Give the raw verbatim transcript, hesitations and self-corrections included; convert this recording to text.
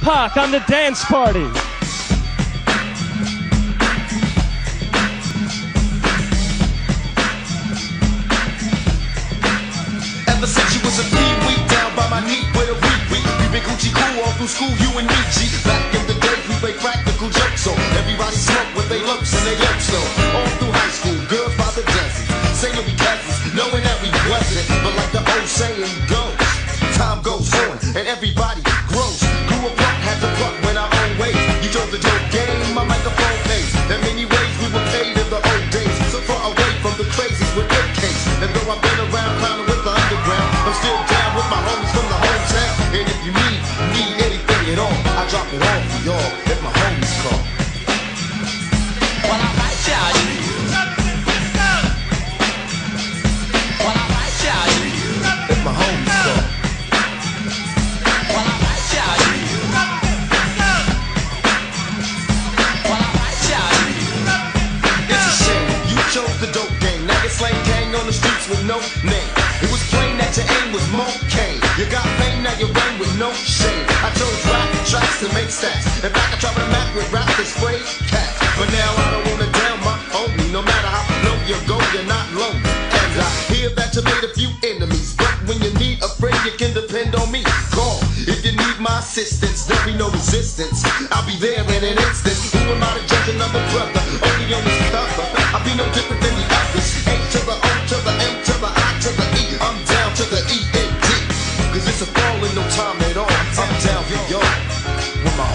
Pac on the dance party. Ever since you was a pee-wee down by my knee with a wee-wee, we been Gucci cool all through school, you and me, G. Back in the day, we played practical jokes, so everybody smoked with they lumps and they lumps, so all through high school, girls by the dozens, saying we cousins, knowing that we wasn't, but like the old saying goes, time goes on and everybody grows. Grew up rock, had to pluck when our own ways. You drove the dope game, my microphone pays. In many ways we were paid in the old days, so far away from the crazies with A Ks. And though I've been around clowning with the underground, I'm still down with my homies from the hometown. And if you need, need anything at all, I drop it off for y'all if my homies call. Well, I might tell you. Well, I might tell you. If my homies call. Well, I might tell you. Well, I might tell you. It's a shame you chose the dope game. Now you're slang gang on the streets with no name. It was plain that your aim was more cane. You got fame, now you reign with no shame. I chose rap tracks to make stats. In fact, I try to map with rap to spray cats. But now I don't wanna down my homie. No matter how low you go, you're not lonely. And I hear that you made a few enemies, but when you need a friend, you can depend on me. Call if you need my assistance. There'll be no resistance. I'll be there in an instant. Who am I to judge another brother? Only on this stuff. I'll be no different than the others. A to the O to the M to the I to the E. I'm down to the E N D. Cause it's a fall in no time at all. I'm down for y'all with my